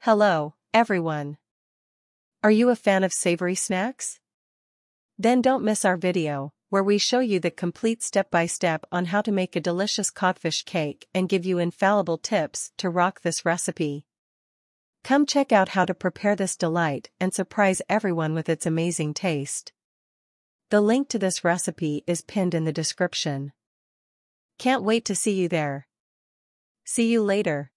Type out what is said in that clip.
Hello, everyone. Are you a fan of savory snacks? Then don't miss our video, where we show you the complete step-by-step on how to make a delicious codfish cake and give you infallible tips to rock this recipe. Come check out how to prepare this delight and surprise everyone with its amazing taste. The link to this recipe is pinned in the description. Can't wait to see you there. See you later.